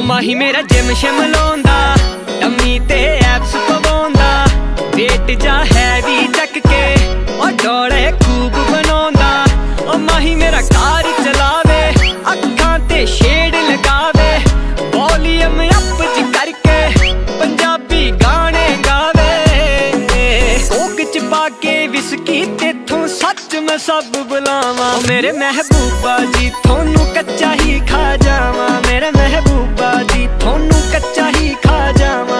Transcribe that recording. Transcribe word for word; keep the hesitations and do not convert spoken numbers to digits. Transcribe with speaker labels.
Speaker 1: माही मेरा जिम शिम लाउंदा, टम्मी ते एब्स पवाउंदा, वेट जा हैवी चक के और डोले खूब बनाउंदा। ओ माही मेरा कार चलावे, अखां ते शेड लगावे, वॉल्यूम अप च करके पंजाबी गाने गावे। कोक च पाके विस्की तेथों सच मैं सब बुलावा। मेरे महबूबा जी थोनू कच्चा ही खा जावा, मेरे महबूबा जी थोनू कच्चा ही खा जावा।